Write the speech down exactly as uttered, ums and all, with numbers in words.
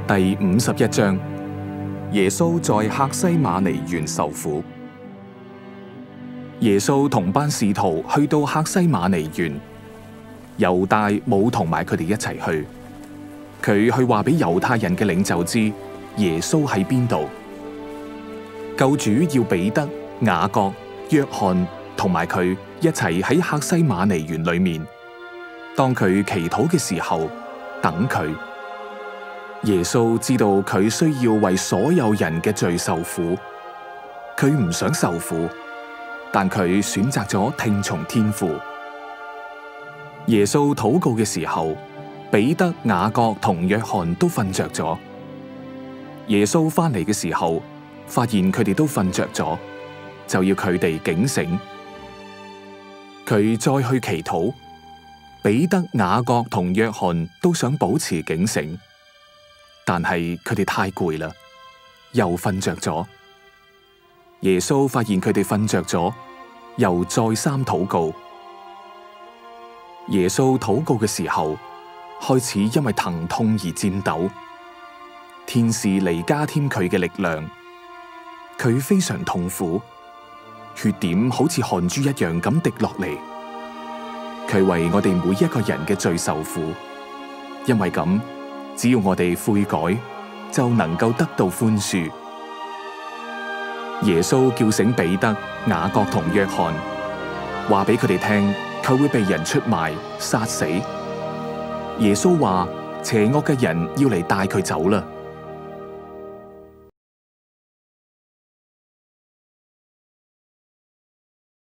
第五十一章，耶穌在客西馬尼園受苦。耶穌同班使徒去到客西馬尼園，猶大冇同埋佢哋一齊去。佢去話俾猶太人嘅領袖知耶穌喺邊度。救主要彼得、雅各、約翰同埋佢一齊喺客西馬尼園裏面。當佢祈禱嘅時候，等佢。耶穌知道佢需要為所有人嘅罪受苦，佢唔想受苦，但佢選擇咗聽從天父。耶穌禱告嘅時候，彼得、雅各同約翰都瞓着咗。耶穌翻嚟嘅時候，發現佢哋都瞓着咗，就要佢哋警醒。佢再去祈禱，彼得、雅各同約翰都想保持警醒。但係佢哋太攰啦，又瞓着咗。耶穌發現佢哋瞓着咗，又再三禱告。耶穌禱告嘅時候，開始因為疼痛而顫抖。天使嚟加添佢嘅力量，佢非常痛苦，血點好似汗珠一樣咁滴落嚟。佢為我哋每一個人嘅罪受苦，因為咁。只要我哋悔改，就能夠得到寬恕。耶穌叫醒彼得、雅各同約翰，話俾佢哋聽，佢會被人出賣、殺死。耶穌話：邪惡嘅人要嚟帶佢走啦。